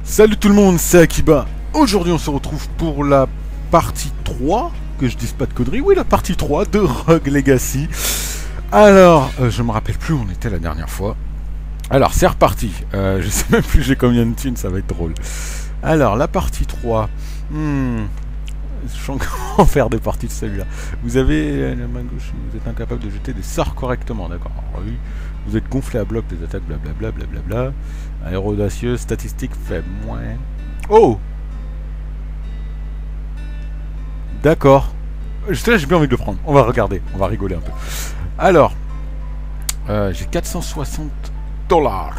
Salut tout le monde, c'est Akiba. Aujourd'hui on se retrouve pour la partie 3, que je dise pas de conneries, oui la partie 3 de Rogue Legacy. Alors, je me rappelle plus où on était la dernière fois. Alors c'est reparti, je sais même plus j'ai combien de thunes, ça va être drôle. Alors la partie 3, je suis encore en faire des parties de celui-là. Vous avez la main gauche, vous êtes incapable de jeter des sorts correctement, d'accord. Oui. Vous êtes gonflé à bloc des attaques, blablabla, blablabla. Aéro audacieux, statistique faible, moins. Oh! D'accord. Là, j'ai bien envie de le prendre. On va regarder, on va rigoler un peu. Alors, j'ai 460 $.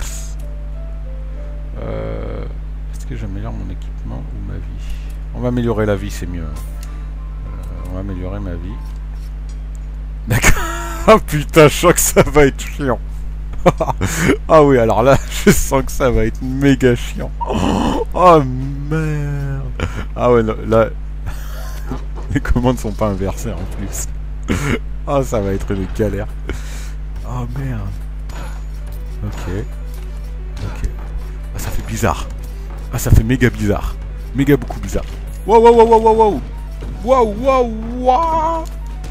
Est-ce que j'améliore mon équipement ou ma vie? On va améliorer la vie, c'est mieux. On va améliorer ma vie. D'accord. Oh putain, je sens que ça va être chiant. Ah oui, alors là, je sens que ça va être méga chiant. Oh merde. Ah ouais, là, les commandes sont pas inversées en plus. Ah, ça va être une galère. Oh merde. Ok. Ok. Ah, ça fait bizarre. Ah, ça fait méga bizarre. Méga beaucoup bizarre. Wow, wow, wow, wow, wow, wow. Wow, wow, wow.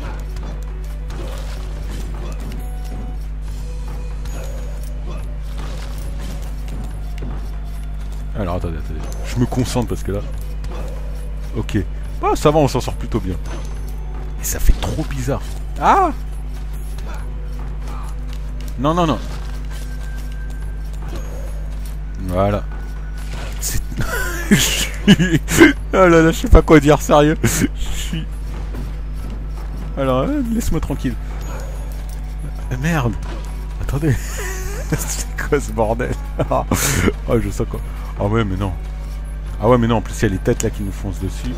Alors attendez, je me concentre parce que là... Ok. Ah ça va, on s'en sort plutôt bien. Mais ça fait trop bizarre. Ah! Non, non, non. Voilà. C'est... je suis... Oh là là, je sais pas quoi dire, sérieux. Je suis... Alors, laisse-moi tranquille. Merde. Attendez. C'est quoi ce bordel? Oh, je sais quoi. Ah ouais, mais non. Ah ouais, mais non, en plus, il y a les têtes là qui nous foncent dessus.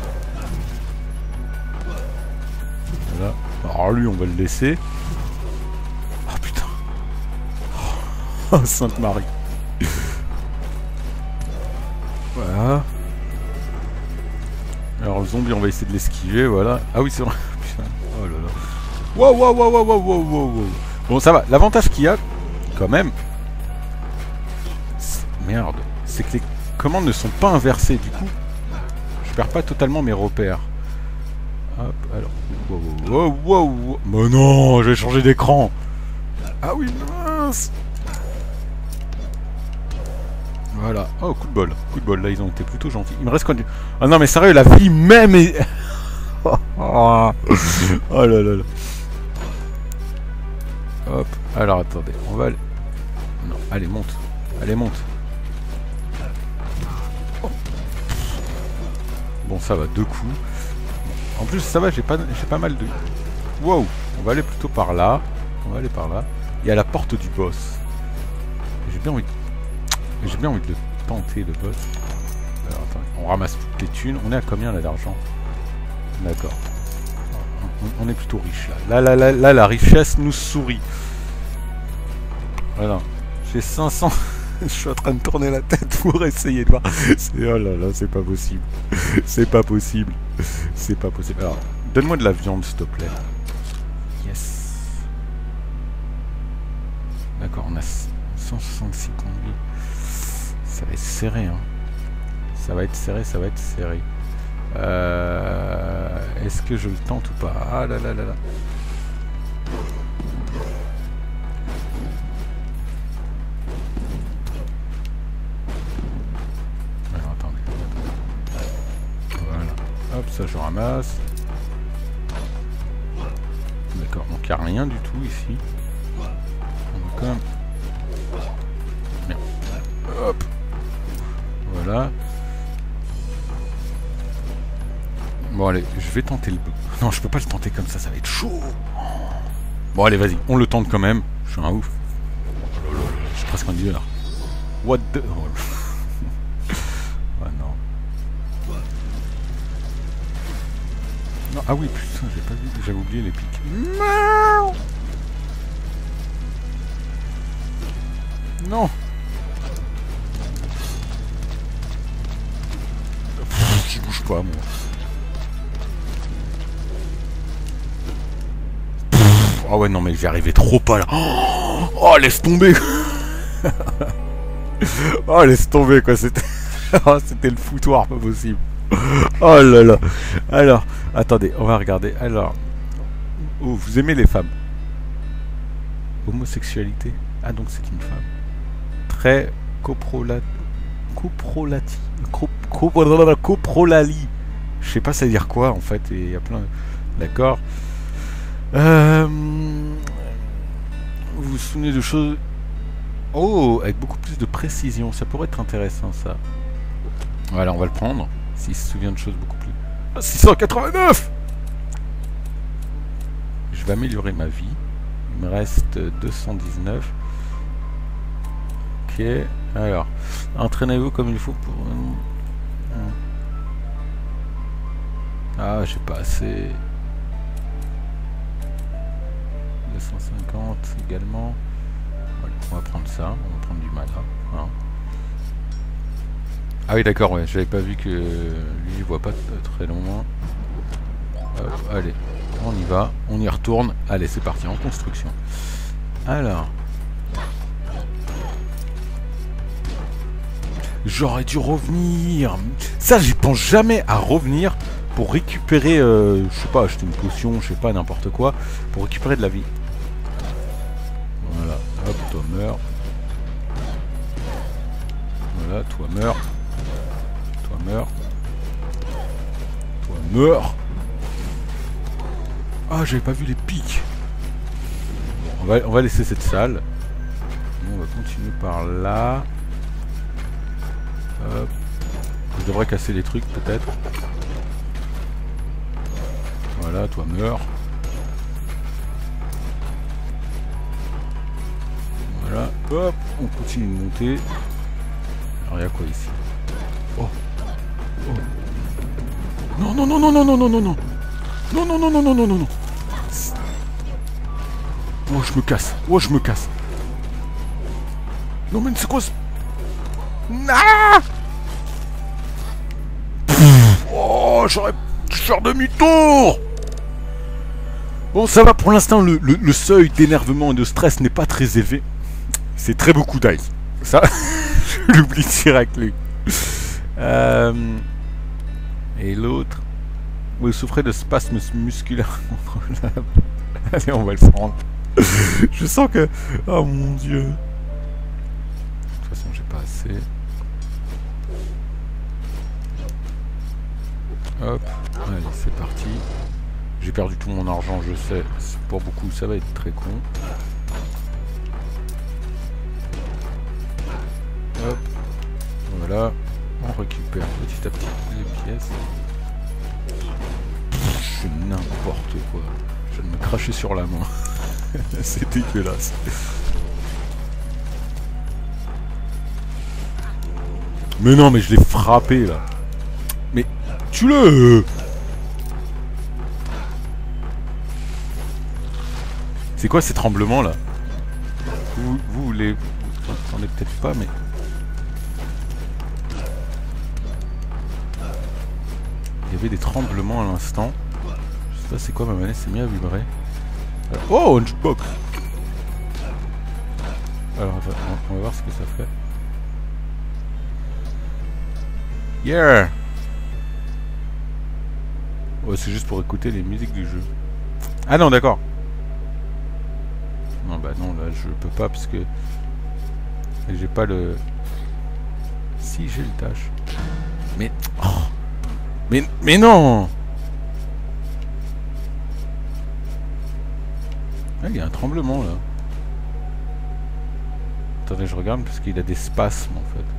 Voilà. Alors lui, on va le laisser. Oh putain. Oh, Sainte Marie. Voilà. Alors le zombie, on va essayer de l'esquiver, voilà. Ah oui, c'est vrai. Putain. Oh là là. Wow, wow, wow, wow, wow, wow, wow. Bon, ça va. L'avantage qu'il y a, quand même... Merde. C'est que les commandes ne sont pas inversées, du coup, je perds pas totalement mes repères. Hop, alors... Wow, wow, wow, wow. Mais non, j'ai changé d'écran. Ah oui, mince. Voilà. Oh, coup de bol. Coup de bol, là, ils ont été plutôt gentils. Il me reste quoi? Ah non, mais sérieux, la vie même est... Oh là là là. Hop, alors attendez, on va... Non, allez, monte. Allez, monte. Bon, ça va, 2 coups. En plus, ça va, j'ai pas mal de... Wow. On va aller plutôt par là. On va aller par là. Il y a la porte du boss. J'ai bien envie de le tenter, le boss. Alors, attends, on ramasse toutes les thunes. On est à combien, là, d'argent? D'accord. On est plutôt riche, là. Là, la richesse nous sourit. Voilà. J'ai 500... Je suis en train de tourner la tête pour essayer de voir. Oh là là, c'est pas possible. C'est pas possible. C'est pas possible. Alors, donne-moi de la viande, s'il te plaît. Yes. D'accord, on a 166 conduits. Ça va être serré, hein. Ça va être serré, ça va être serré. Est-ce que je le tente ou pas? Ah là là là là. Hop, ça je ramasse. D'accord, donc il n'y a rien du tout ici. On a quand même... Merde. Hop. Voilà. Bon allez, je vais tenter le... Non, je peux pas le tenter comme ça va être chaud. Bon allez, vas-y, on le tente quand même. Je suis un ouf. Je suis presque un dealer. What the... Oh. Ah non. Non, ah oui, putain, j'ai pas vu, j'avais oublié les pics. Non. Pff, je bouge pas, moi. Pff, oh ouais, non, mais j'y arrivais trop pas, là. Oh, laisse tomber. Oh, laisse tomber, quoi, c'était... Oh, c'était le foutoir, pas possible. Oh là là. Alors, attendez, on va regarder. Alors, oh, vous aimez les femmes? Homosexualité. Ah, donc c'est une femme. Très coprolati. Coprolali. Je sais pas ça veut dire quoi en fait. Et il y a plein. D'accord. Vous vous souvenez de choses. Oh, avec beaucoup plus de précision. Ça pourrait être intéressant ça. Voilà, on va le prendre. S'il se souvient de choses beaucoup plus. Ah, 689. Je vais améliorer ma vie. Il me reste 219. Ok. Alors, entraînez-vous comme il faut pour... Ah, j'ai pas assez. 250 également. Voilà, on va prendre ça. On va prendre du mana. Hein. Ah oui, d'accord, ouais. J'avais pas vu que lui, il voit pas très loin. Hop, allez, on y va. On y retourne. Allez, c'est parti, en construction. Alors... J'aurais dû revenir. Ça, j'y pense jamais à revenir pour récupérer, je sais pas, acheter une potion, je sais pas, n'importe quoi, pour récupérer de la vie. Voilà, hop, toi meurs. Voilà, toi meurs. Toi meurs. Toi meurs. Ah, j'avais pas vu les pics. Bon, on va laisser cette salle. On va continuer par là. Hop. Je devrais casser les trucs peut-être. Voilà, toi meurs. Voilà, hop, on continue de monter. Alors il y a quoi ici? Oh. Oh. Non, non, non, non, non, non, non, non, non. Non, non, non, non, non, non, non, non. Oh, je me casse. Oh, je me casse. Non, mais c'est quoi ce... Ah! Oh, j'aurais dû faire demi-tour. Bon, ça va pour l'instant, le seuil d'énervement et de stress n'est pas très élevé. C'est très beaucoup d'ail. Ça, je l'oublie direct, lui. Et l'autre... Vous souffrez de spasmes musculaires contrôlables. Allez, on va le prendre. Je sens que... Oh mon dieu. De toute façon, j'ai pas assez. Hop, allez, c'est parti. J'ai perdu tout mon argent, je sais. Pour beaucoup, ça va être très con. Hop, voilà. On récupère petit à petit les pièces. Je fais n'importe quoi. Je viens de me cracher sur la main. C'est dégueulasse. Mais non, mais je l'ai frappé là. Mais tue-le! C'est quoi ces tremblements là? Vous les... Vous entendez peut-être pas, mais... Il y avait des tremblements à l'instant. Je sais pas c'est quoi, ma manette s'est mise à vibrer. Alors... Oh, un jukebox! Alors on va voir ce que ça fait. Yeah! Oh, c'est juste pour écouter les musiques du jeu. Ah non, d'accord. Non, bah non, là je peux pas parce que j'ai pas le... Si, j'ai le dash. Mais... Oh. Mais non! Ah, il y a un tremblement là. Attendez, je regarde parce qu'il a des spasmes en fait.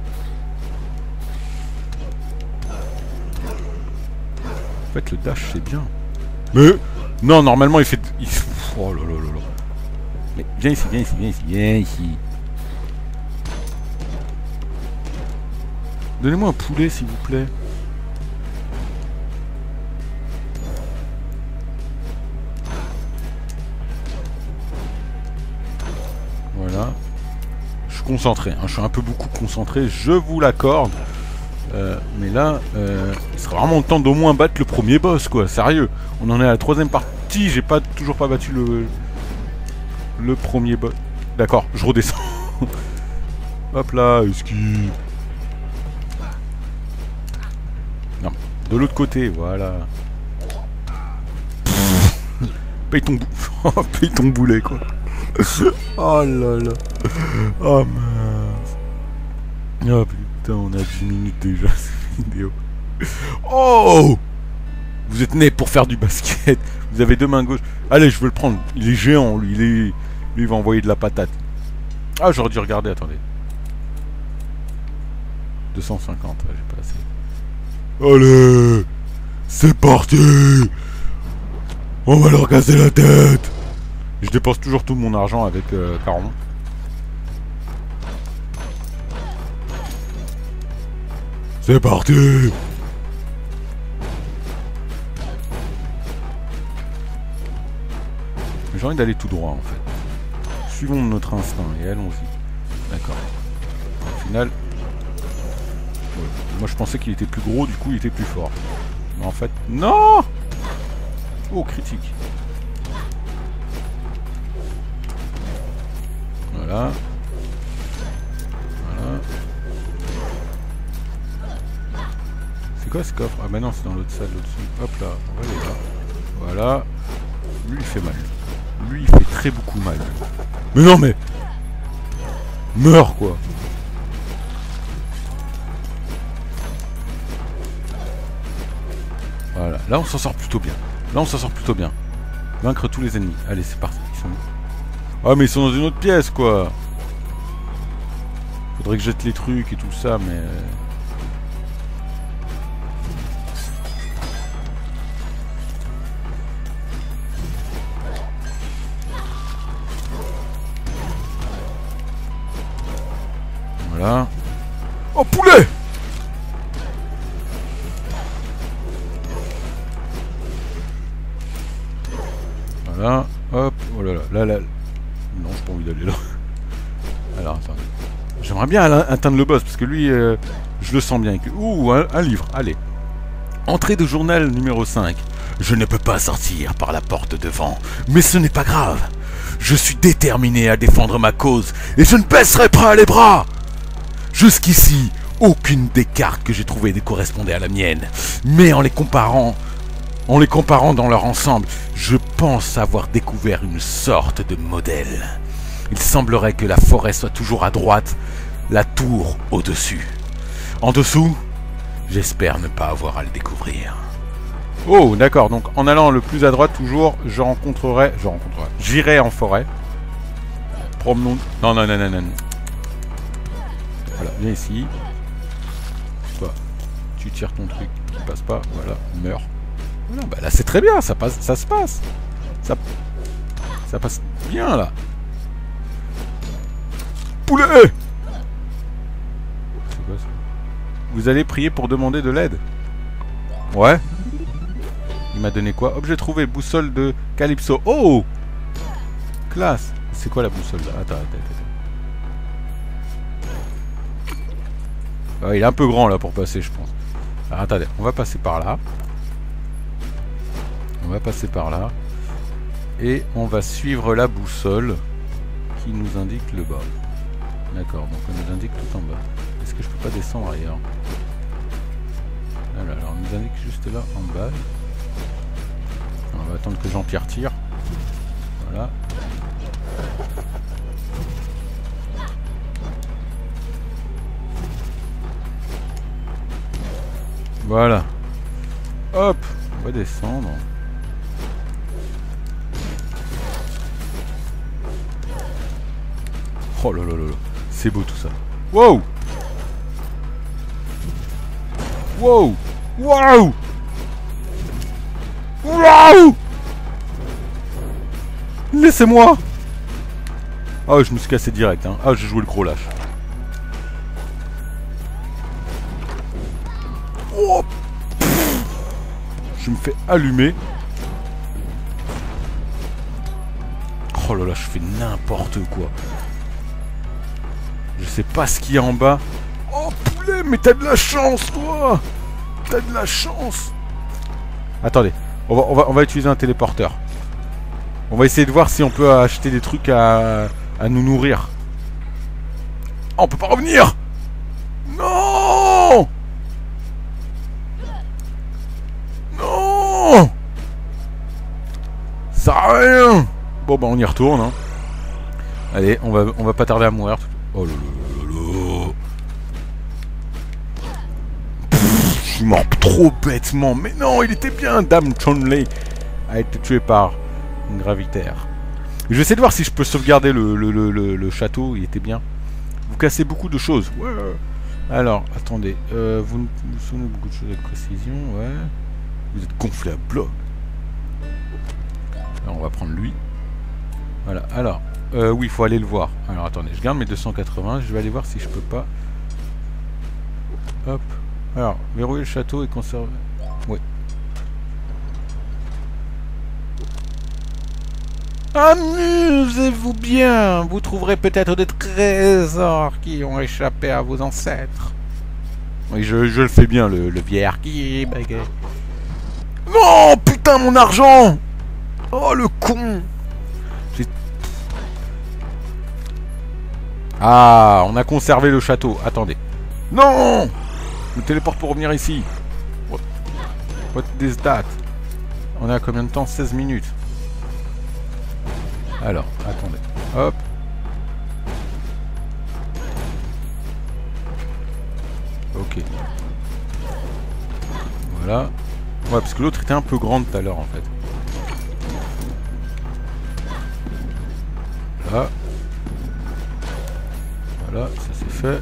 En fait, le dash c'est bien. Mais... Non, normalement il fait... Oh là là là là. Mais viens ici, viens ici, viens ici, viens ici. Donnez-moi un poulet s'il vous plaît. Voilà. Je suis concentré, hein. Je suis un peu beaucoup concentré, je vous l'accorde. Mais là, il sera vraiment le temps d'au moins battre le premier boss, quoi. Sérieux. On en est à la 3ème partie, j'ai toujours pas battu le premier boss. D'accord, je redescends. Hop là, esquive. de l'autre côté, voilà. Paye ton paye ton boulet, quoi. Oh là là. Oh mince. Oh putain, on a 10 minutes déjà cette vidéo. Oh! Vous êtes né pour faire du basket. Vous avez deux mains gauches. Allez, je veux le prendre. Il est géant, lui. Lui, il va envoyer de la patate. Ah, j'aurais dû regarder, attendez. 250, ouais, j'ai pas assez. Allez! C'est parti! On va leur casser la tête! Je dépense toujours tout mon argent avec Caron. C'est parti! J'ai envie d'aller tout droit en fait. Suivons notre instinct et allons-y. D'accord. Au final... Ouais. Moi je pensais qu'il était plus gros, du coup il était plus fort. Mais en fait... Non! Oh, critique. Voilà. Voilà. C'est quoi ce coffre? Ah bah non, c'est dans l'autre salle au-dessus. Hop là, on va aller là. Voilà. Lui il fait mal. Lui il fait très beaucoup mal. Mais non mais... Meurs quoi. Voilà, là on s'en sort plutôt bien. Là on s'en sort plutôt bien. Vaincre tous les ennemis. Allez, c'est parti. Ils sont où? Ah mais ils sont dans une autre pièce quoi. Faudrait que je jette les trucs et tout ça, mais... Voilà. Oh poulet! Voilà. Hop. Oh là là. Là là. Non, j'ai pas envie d'aller là. Alors attendez. J'aimerais bien atteindre le boss parce que lui, je le sens bien. Ouh, un livre. Allez. Entrée de journal numéro 5. Je ne peux pas sortir par la porte devant, mais ce n'est pas grave. Je suis déterminé à défendre ma cause et je ne baisserai pas les bras. Jusqu'ici, aucune des cartes que j'ai trouvées ne correspondait à la mienne. Mais en les comparant dans leur ensemble, je pense avoir découvert une sorte de modèle. Il semblerait que la forêt soit toujours à droite, la tour au-dessus. En dessous, j'espère ne pas avoir à le découvrir. Oh, d'accord, donc en allant le plus à droite toujours, j'irai en forêt. Promenons... Non. Voilà, viens ici. Toi, tu tires ton truc qui passe pas, voilà, meurs. Voilà, bah là c'est très bien, ça passe, ça se passe. Ça passe bien là. Poulet! C'est quoi ça? Vous allez prier pour demander de l'aide? Ouais. Il m'a donné quoi? Objet trouvé, boussole de Calypso. Oh! Classe. C'est quoi la boussole là? Attends. Ah, il est un peu grand là pour passer, je pense. Alors attendez, on va passer par là. On va passer par là. Et on va suivre la boussole qui nous indique le bas. D'accord, donc on nous indique tout en bas. Est-ce que je peux pas descendre ailleurs? Voilà, alors on nous indique juste là en bas. On va attendre que Jean-Pierre tire. Voilà. Voilà. Hop, on va descendre. Oh là là là là. C'est beau tout ça. Wow! Wow! Wow! Wow! Laissez-moi! Ah, je me suis cassé direct, hein. Ah, j'ai joué le gros lâche. Oh! Je me fais allumer. Oh là là, je fais n'importe quoi. Je sais pas ce qu'il y a en bas. Oh poulet, mais t'as de la chance, toi! T'as de la chance! Attendez, on va utiliser un téléporteur. On va essayer de voir si on peut acheter des trucs à nous nourrir. Oh, on peut pas revenir! Non! Bon bah on y retourne. Hein. Allez, on va pas tarder à mourir. Oh là là là là. Je suis mort trop bêtement. Mais non, il était bien. Dame Chonley a été tué par une gravitaire. Je vais essayer de voir si je peux sauvegarder le château. Il était bien. Vous cassez beaucoup de choses. Ouais. Alors, attendez. Vous vous souvenez beaucoup de choses avec précision. Ouais. Vous êtes gonflé à bloc. Alors, on va prendre lui. Voilà. Alors, oui, il faut aller le voir. Alors, attendez. Je garde mes 280. Je vais aller voir si je peux pas. Hop. Alors, verrouiller le château et conserver. Oui. Amusez-vous bien. Vous trouverez peut-être des trésors qui ont échappé à vos ancêtres. Oui, je le fais bien, le vieillard qui baguette. Non, putain, mon argent. Oh, le con. Ah, on a conservé le château. Attendez. Non. Je me téléporte pour revenir ici. What is that? On est à combien de temps? 16 minutes. Alors, attendez. Hop. Ok. Voilà. Ouais, parce que l'autre était un peu grande tout à l'heure, en fait. Là. Voilà, ça c'est fait.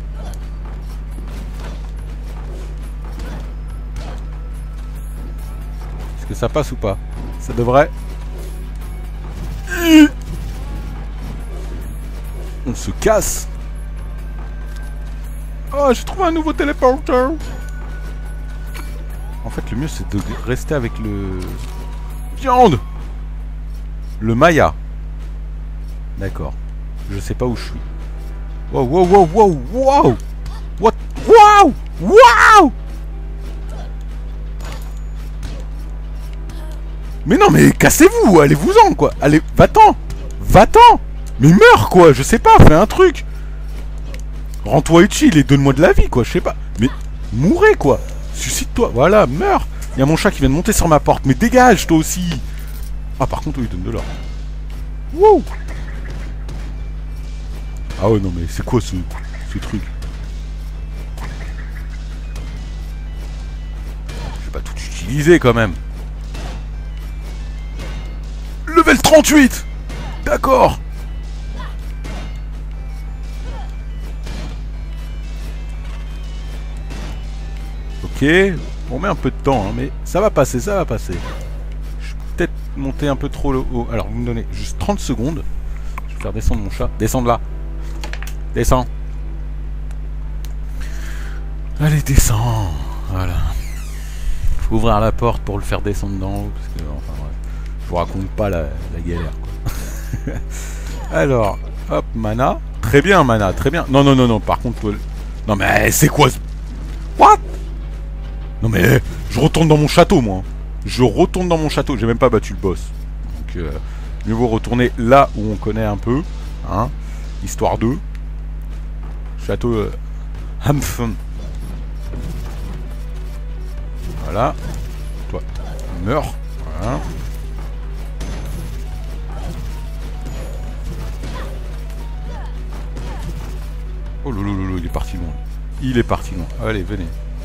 Est-ce que ça passe ou pas? Ça devrait. On se casse. Oh, j'ai trouvé un nouveau téléporteur. En fait, le mieux, c'est de rester avec le... Viande. Le Maya. D'accord. Je sais pas où je suis. Wow, wow, wow, wow, wow. What? Wow. Wow. Mais non, mais cassez-vous. Allez-vous-en, quoi. Allez, va-t'en. Va-t'en. Mais meurs, quoi. Je sais pas, fais un truc. Rends-toi utile et donne-moi de la vie, quoi. Je sais pas. Mais mourrez, quoi. Suscite-toi. Voilà, meurs. Il y a mon chat qui vient de monter sur ma porte. Mais dégage, toi aussi. Ah, par contre, il donne de l'or. Wouh. Ah ouais, non, mais c'est quoi ce truc? Je vais pas tout utiliser, quand même. Level 38. D'accord. Ok, on met un peu de temps, hein, mais ça va passer, ça va passer. Je vais peut-être monter un peu trop haut. Alors, vous me donnez juste 30 secondes. Je vais faire descendre mon chat. Descends de là. Descends. Allez, descends. Voilà. Faut ouvrir la porte pour le faire descendre d'en haut. Parce que, enfin, bref. Je vous raconte pas la galère, quoi. Alors, hop, mana. Très bien, mana, très bien. Non, non, non, non, par contre... Non, mais c'est quoi ce... What? Non mais je retourne dans mon château, moi. Je retourne dans mon château. J'ai même pas battu le boss. Donc mieux vaut retourner là où on connaît un peu, hein, histoire de château Hamfun. Voilà. Toi, meurs. Voilà. Oh lolo, il est parti loin. Il est parti loin. Allez, venez.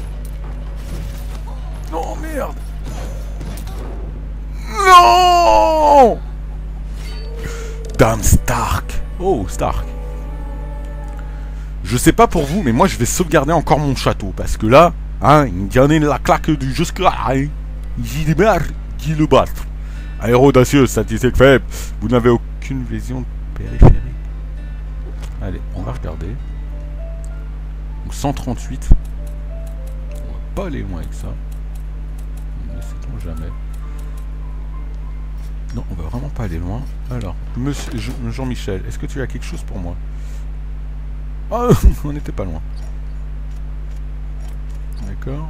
Non, merde. Non. Dame Stark. Oh, Stark. Je sais pas pour vous, mais moi je vais sauvegarder encore mon château. Parce que là, hein, il y en a la claque du jusque-là. Hein. Gilbert, qui le battre. Aéro audacieux, statistique faible. Vous n'avez aucune vision périphérique. Allez, on va regarder. Donc 138. On va pas aller loin avec ça. Ne sait-on jamais. Non, on va vraiment pas aller loin. Alors, monsieur Jean-Michel, est-ce que tu as quelque chose pour moi? Oh, on n'était pas loin. D'accord.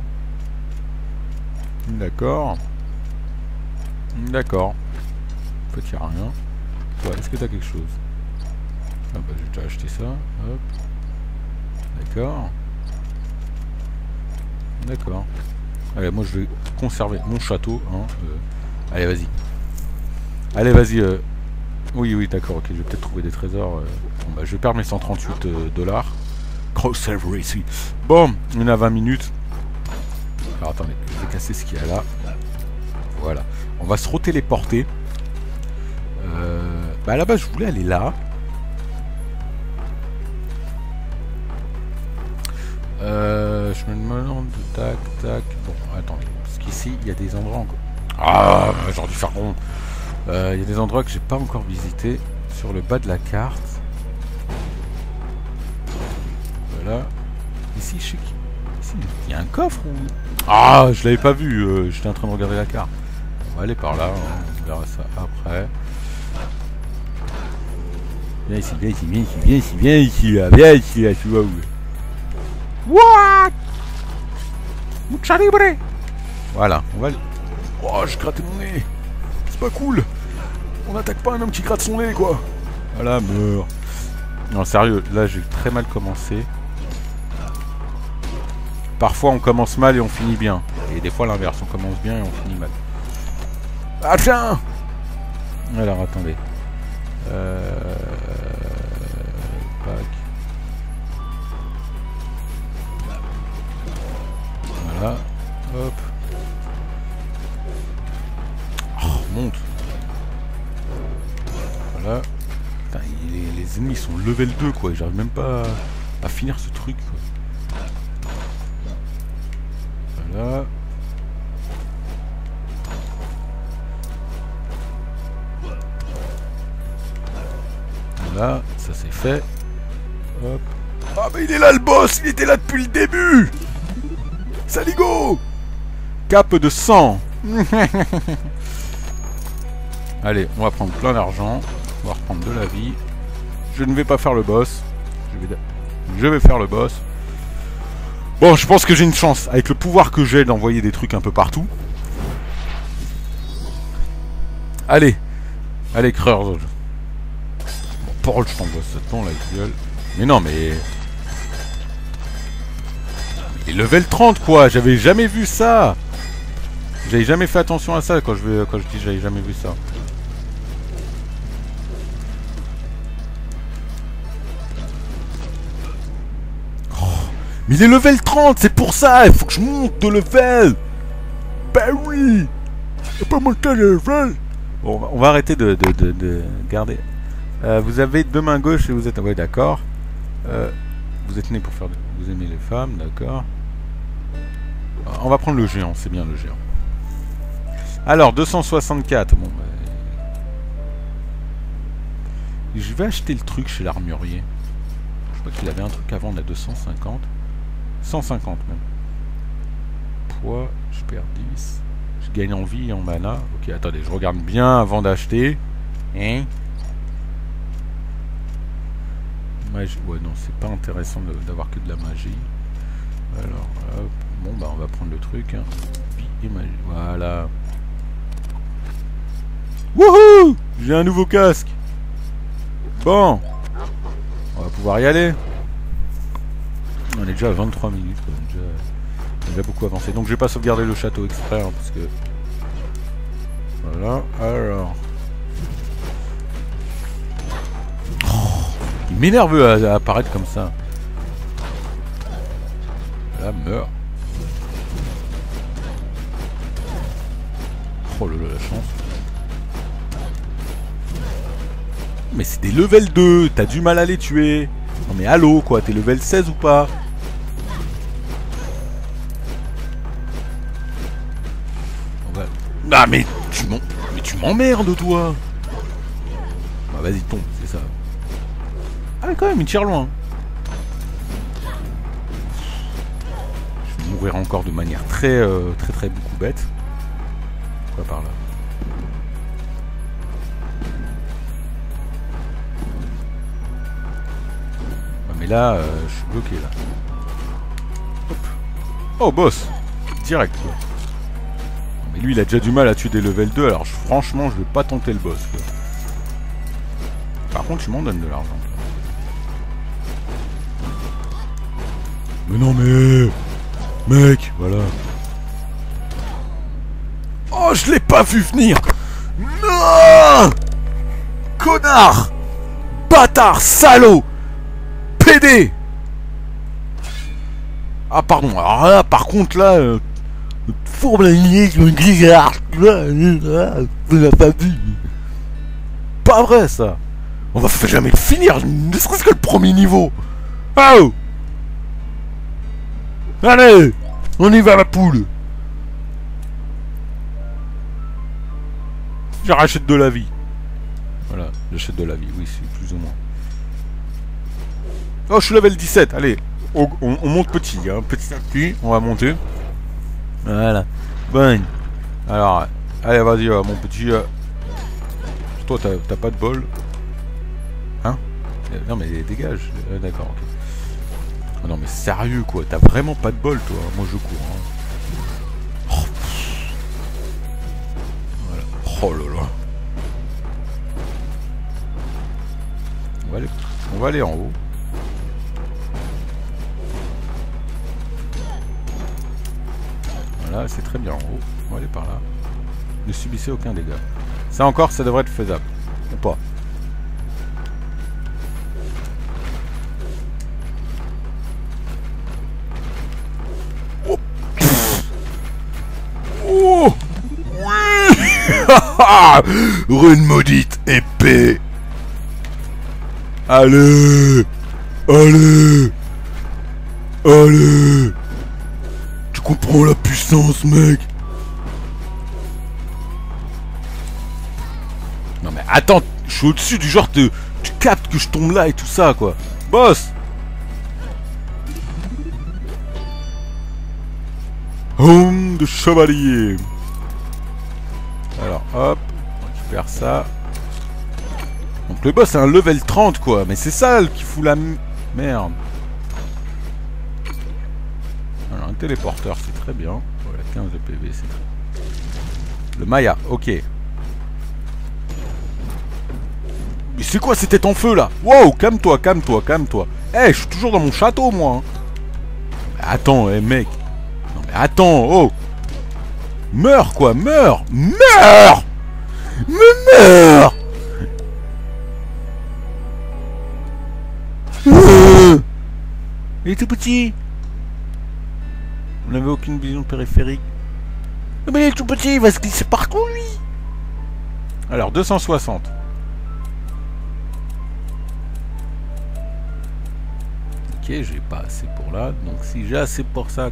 D'accord. D'accord. En fait, il n'y a rien. Toi, est-ce que tu as quelque chose? Ah bah, j'ai déjà acheté ça. Hop. D'accord. D'accord. Allez, moi, je vais conserver mon château. Hein, allez, vas-y. Allez, vas-y. Oui, oui, d'accord, ok, je vais peut-être trouver des trésors. Bon, bah, je vais perdre mes 138 $. Cross server ici. Bon, on a 20 minutes. Alors attendez, je vais casser ce qu'il y a là. Voilà. On va se retéléporter. Bah là-bas, je voulais aller là. Je me demande... Tac, tac... Bon, attendez. Parce qu'ici, il y a des endroits encore... Ah, j'aurais dû faire rond. Il y a des endroits que j'ai pas encore visités. Sur le bas de la carte. Voilà. Ici, je sais qu'il... Ici, il y a un coffre ou... Ah, je l'avais pas vu. J'étais en train de regarder la carte. On va aller par là. On verra ça après. Viens ici, viens ici, viens ici, viens ici, viens ici, là, viens ici, là, tu vois où. What? Mucha libre. Voilà, on va... Oh, je gratte mon nez. C'est pas cool. On n'attaque pas un homme qui gratte son nez, quoi. Voilà, meurs. Non, sérieux, là, j'ai très mal commencé. Parfois, on commence mal et on finit bien. Et des fois, l'inverse, on commence bien et on finit mal. Ah, tiens. Alors, attendez. Pack. Voilà. Hop. Oh, monte. Voilà. Putain, les ennemis sont level 2 quoi. J'arrive même pas à finir ce truc quoi. Voilà. Voilà, ça c'est fait. Hop. Ah mais il est là le boss, il était là depuis le début. Saligo. Cap de sang. Allez, on va prendre plein d'argent. On va reprendre de la vie. Je ne vais pas faire le boss. Je vais faire le boss. Bon, je pense que j'ai une chance. Avec le pouvoir que j'ai d'envoyer des trucs un peu partout. Allez. Allez, creur. Paul, je t'envoie ça temps, la gueule. Mais non, mais... Il est level 30, quoi. J'avais jamais vu ça. J'avais jamais fait attention à ça quand je dis j'avais jamais vu ça. Oh, mais il est level 30, c'est pour ça. Il faut que je monte de level. Ben oui. Il pas monté de level. Bon, on va arrêter de garder... vous avez deux mains gauches et vous êtes... Ouais, d'accord. Vous êtes né pour faire... Vous aimez les femmes, d'accord. On va prendre le géant, c'est bien le géant. Alors, 264. Bon, bah... Je vais acheter le truc chez l'armurier. Je crois qu'il avait un truc à vendre à 250. 150 même. Poids, je perds 10. Je gagne en vie et en mana. Ok, attendez, je regarde bien avant d'acheter. Hein? Magie. Ouais, non, c'est pas intéressant d'avoir que de la magie. Alors, hop. Bon, bah, on va prendre le truc. Hein. Vie et magie. Voilà. Wouhou! J'ai un nouveau casque. Bon. On va pouvoir y aller. On est déjà à 23 minutes. Quoi. On a déjà beaucoup avancé. Donc, je vais pas sauvegarder le château exprès. Hein, parce que... Voilà. Alors... Il m'énerve à apparaître comme ça. Là, meurt. Oh là là, la chance. Mais c'est des level 2. T'as du mal à les tuer. Non mais allô, quoi. T'es level 16 ou pas? Ouais. Ah mais tu m'emmerdes, toi. Bah vas-y, tombe, c'est ça. Ah mais quand même, il tire loin. Je vais mourir encore de manière très beaucoup bête. Quoi par là? Ah, mais là, je suis bloqué là. Hop. Oh boss. Direct quoi. Mais lui il a déjà du mal à tuer des level 2, alors franchement je vais pas tenter le boss quoi. Par contre, tu m'en donnes de l'argent. Mais non, mais... Mec, voilà. Oh, je l'ai pas vu venir. Non. Connard! Bâtard! Salaud! PD! Ah pardon, alors là par contre là... fourbe la lignée, je me grillard! Pas vrai ça! On va jamais le finir, ne serait-ce que le premier niveau! Oh! Allez! On y va la poule! Je rachète de la vie. Voilà, j'achète de la vie, oui, c'est plus ou moins. Oh, je suis level 17, allez. On monte petit, hein, petit à petit, on va monter. Voilà. Bon. Alors, allez, vas-y, mon petit... Toi, t'as pas de bol. Hein? Non, mais dégage. D'accord, ok. Oh, non, mais sérieux, quoi. T'as vraiment pas de bol, toi. Moi, je cours. Hein. Oh, voilà. Oh là là. On va aller en haut. Voilà, c'est très bien en haut. On va aller par là. Ne subissez aucun dégât. Ça encore, ça devrait être faisable. Ou pas. Oh, oh oui. Rune maudite, épée. Allez. Allez. Allez. Tu comprends la puissance, mec? Non mais attends, je suis au-dessus du genre de... Tu captes que je tombe là et tout ça, quoi. Boss! Home de chevalier. Alors, hop, on récupère ça. Donc le boss est un level 30, quoi. Mais c'est ça qui fout la merde. Alors, un téléporteur, c'est très bien. Voilà, 15 de PV, c'est très bien. Le Maya, ok. Mais c'est quoi ces têtes en feu, là? Wow, calme-toi, calme-toi, calme-toi. Eh, je suis toujours dans mon château, moi. Mais attends, mec. Non, mais attends, oh. Meurs, quoi, meurs. Meurs. Meurs. Il est tout petit. On n'avait aucune vision périphérique. Mais il est tout petit, il va se glisser partout, lui. Alors, 260. Ok, j'ai pas assez pour là. Donc, si j'ai assez pour ça,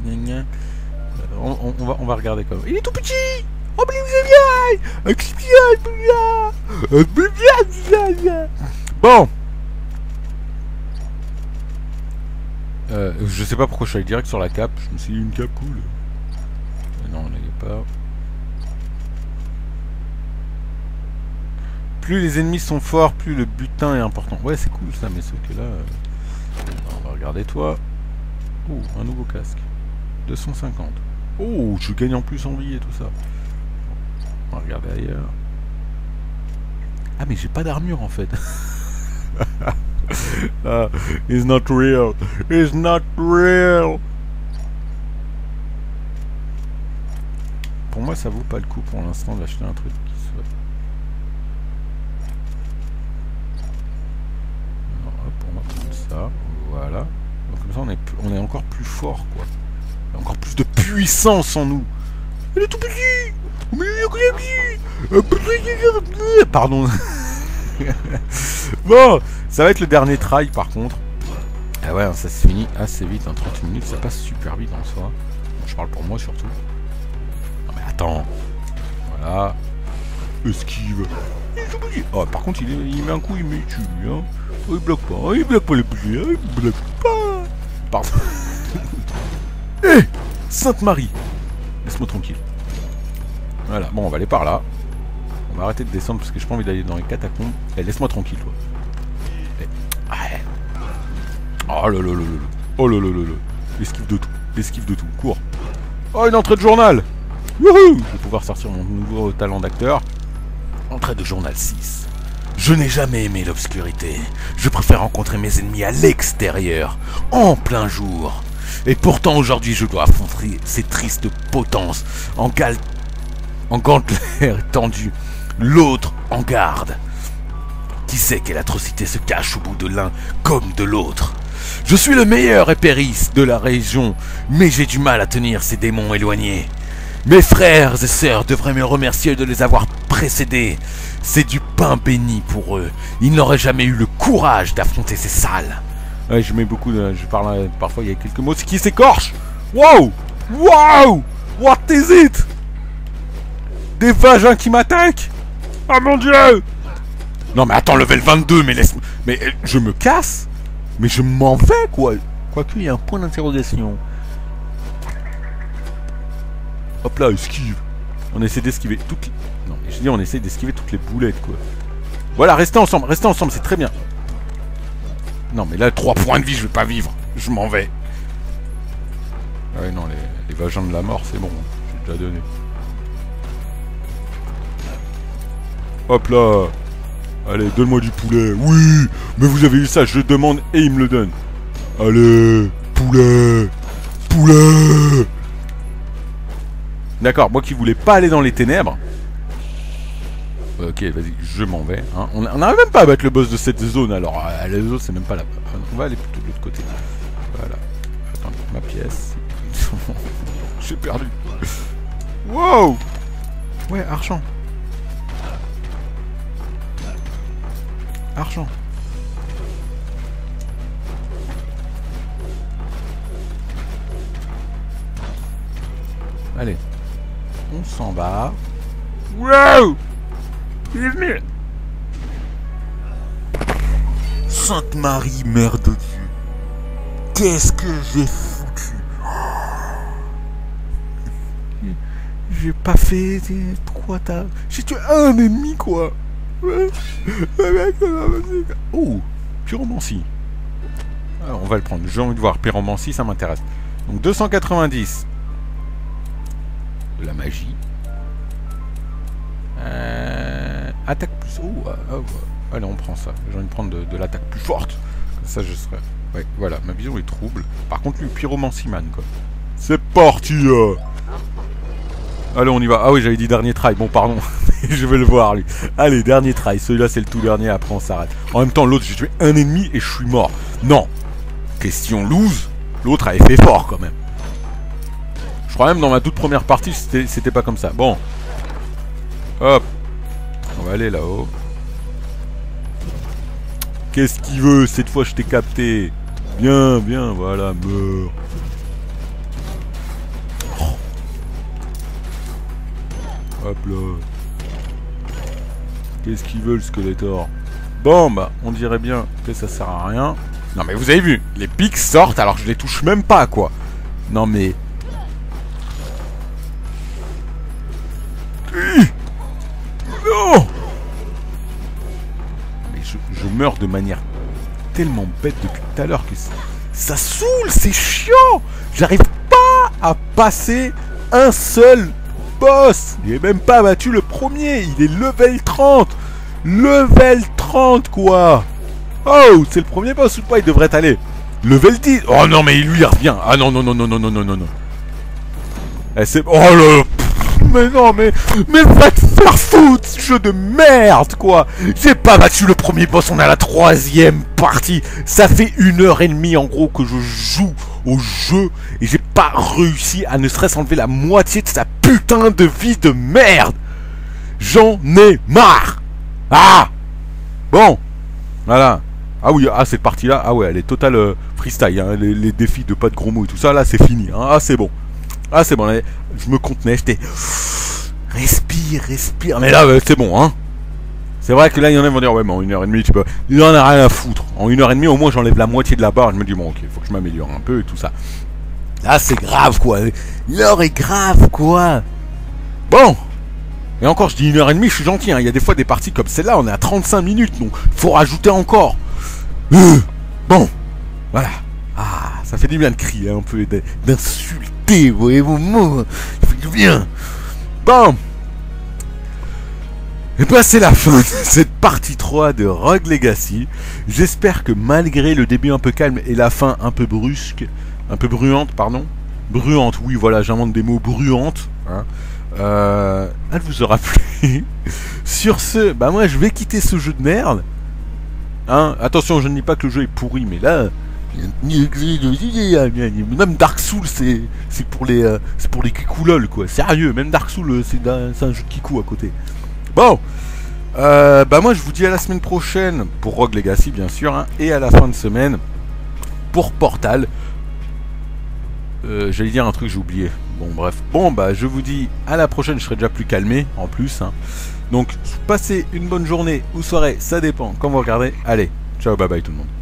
on va regarder comme... Il est tout petit. Oh, bon. Je sais pas pourquoi je suis allé direct sur la cape. Je me suis dit une cape cool. Mais non, on n'y est pas. Plus les ennemis sont forts, plus le butin est important. Ouais, c'est cool ça, mais sauf que là... on va regarder toi. Oh, un nouveau casque. 250. Oh, je gagne en plus en vie et tout ça. On va regarder ailleurs. Ah, mais j'ai pas d'armure en fait. It's not real. It's not real. Pour moi, ça vaut pas le coup pour l'instant d'acheter un truc qui soit... Alors, hop, on va prendre ça. Voilà. Donc, comme ça, on est encore plus fort, quoi. Il y a encore plus de puissance en nous. Il est tout petit. Pardon. Bon, ça va être le dernier try par contre. Ah ouais, ça se finit assez vite, en 30 minutes, ça passe super vite en soi. Bon, je parle pour moi surtout. Non mais attends. Voilà. Esquive. Oh, par contre, il met un coup, il me tue. Hein. Oh, il bloque pas. Oh, il bloque pas les bougies. Oh, il bloque pas. Pardon. Eh, Sainte-Marie. Laisse-moi tranquille. Voilà, bon, on va aller par là. On va arrêter de descendre parce que j'ai pas envie d'aller dans les catacombes. Eh, laisse-moi tranquille, toi. Eh. Ouais. Oh là là là là. Oh là là là là. Esquive de tout. Esquive de tout. Cours. Oh, une entrée de journal. Wouhou. Je vais pouvoir sortir mon nouveau talent d'acteur. Entrée de journal 6. Je n'ai jamais aimé l'obscurité. Je préfère rencontrer mes ennemis à l'extérieur, en plein jour. Et pourtant aujourd'hui je dois affronter ces tristes potences en gantelets tendus, l'autre en garde. Qui sait quelle atrocité se cache au bout de l'un comme de l'autre? Je suis le meilleur épériste de la région, mais j'ai du mal à tenir ces démons éloignés. Mes frères et sœurs devraient me remercier de les avoir précédés. C'est du pain béni pour eux. Ils n'auraient jamais eu le courage d'affronter ces salles. Ouais, je mets beaucoup de... Je parle parfois, il y a quelques mots qui s'écorchent. Wow! Wow! What is it? Des vagins qui m'attaquent? Oh mon dieu! Non mais attends, level 22, mais laisse... Mais je me casse? Mais je m'en vais, quoi. Quoique, il y a un point d'interrogation. Hop là, esquive. On essaie d'esquiver toutes les... Non, je dis on essaie d'esquiver toutes les boulettes, quoi. Voilà, restez ensemble, c'est très bien. Non, mais là, 3 points de vie, je vais pas vivre. Je m'en vais. Ah ouais, non, les vagins de la mort, c'est bon. J'ai déjà donné. Hop là. Allez, donne-moi du poulet. Oui, mais vous avez eu ça, je demande et il me le donne. Allez, poulet. Poulet. D'accord, moi qui voulais pas aller dans les ténèbres. Ok, vas-y, je m'en vais. Hein. On n'arrive même pas à battre le boss de cette zone, alors les autres, c'est même pas là. On va aller plutôt de l'autre côté. Voilà. Attends, ma pièce. J'ai perdu. Wow. Ouais, argent. Argent. Allez. On s'en va. Wow! Il est venu! Sainte Marie, Mère de Dieu. Qu'est-ce que j'ai foutu? J'ai pas fait... Pourquoi t'as... J'ai tué un ennemi, quoi. Oh, pyromancie. Alors, on va le prendre. J'ai envie de voir pyromancie, ça m'intéresse. Donc 290. De la magie. Attaque plus... allez, on prend ça. J'ai envie de prendre de l'attaque plus forte. Comme ça, je serai... Ouais, voilà, ma vision est trouble. Par contre, lui, pyromancie man, quoi. C'est parti. Allez, on y va. Ah oui, j'avais dit dernier try. Bon, pardon. Je vais le voir, lui. Allez, dernier try. Celui-là, c'est le tout dernier. Après, on s'arrête. En même temps, l'autre, j'ai tué un ennemi et je suis mort. Non. Question lose. L'autre avait fait fort, quand même. Je crois même dans ma toute première partie, c'était pas comme ça. Bon. Hop. On va aller là-haut. Qu'est-ce qu'il veut? Cette fois, je t'ai capté. Bien, bien, voilà, meurs. Oh. Hop là. Qu'est-ce qu'il veut, le Skeletor? Bon, bah, on dirait bien que ça sert à rien. Non, mais vous avez vu, les pics sortent alors que je les touche même pas, quoi. Non, mais... Non! Mais je meurs de manière tellement bête depuis tout à l'heure que ça saoule, c'est chiant! J'arrive pas à passer un seul boss! Il est même pas battu le premier, il est level 30! Level 30, quoi! Oh, c'est le premier boss ou pas? Il devrait aller level 10! Oh non, mais lui il revient! Ah non, non, non, non, non, non, non, non, non! Eh, c'est... Oh là! Mais non, mais va te faire foutre, jeu de merde, quoi. J'ai pas battu le premier boss, on est à la 3e partie. Ça fait 1h30 en gros que je joue au jeu et j'ai pas réussi à ne serait-ce enlever la moitié de sa putain de vie de merde. J'en ai marre. Ah. Bon, voilà. Ah oui, ah cette partie-là, ah ouais, elle est totale freestyle, hein, les défis de pas de gros mots et tout ça, là c'est fini, hein. Ah c'est bon. Ah c'est bon, là, je me contenais, j'étais... Respire, respire. Mais là, c'est bon, hein. C'est vrai que là, il y en a qui vont dire, ouais, mais en 1h30, tu peux... Il en a rien à foutre. En 1h30, au moins, j'enlève la moitié de la barre. Je me dis, bon, ok, il faut que je m'améliore un peu et tout ça. Là, c'est grave, quoi. L'heure est grave, quoi. Bon. Et encore, je dis 1h30, je suis gentil, hein. Il y a des fois des parties comme celle-là, on est à 35 minutes, donc faut rajouter encore. Bon. Voilà. Ah, ça fait du bien de crier un peu, d'insulter, voyez-vous, moi. Ça fait du bien. Bon. Et bah c'est la fin de cette partie 3 de Rogue Legacy. J'espère que malgré le début un peu calme et la fin un peu brusque, un peu bruante, pardon. Bruante, oui, voilà, j'invente des mots bruantes. Hein. Elle vous aura plu. Sur ce, bah moi je vais quitter ce jeu de merde. Hein, attention, je ne dis pas que le jeu est pourri, mais là... Même Dark Souls, c'est pour les kikoulol, quoi. Sérieux, même Dark Souls, c'est un jeu de kikou à côté. Bon, bah moi je vous dis à la semaine prochaine pour Rogue Legacy, bien sûr, hein, et à la fin de semaine pour Portal. J'allais dire un truc, j'ai oublié. Bon, bref. Bon, bah je vous dis à la prochaine, je serai déjà plus calmé en plus. Hein. Donc, passez une bonne journée ou soirée, ça dépend quand vous regardez. Allez, ciao, bye bye tout le monde.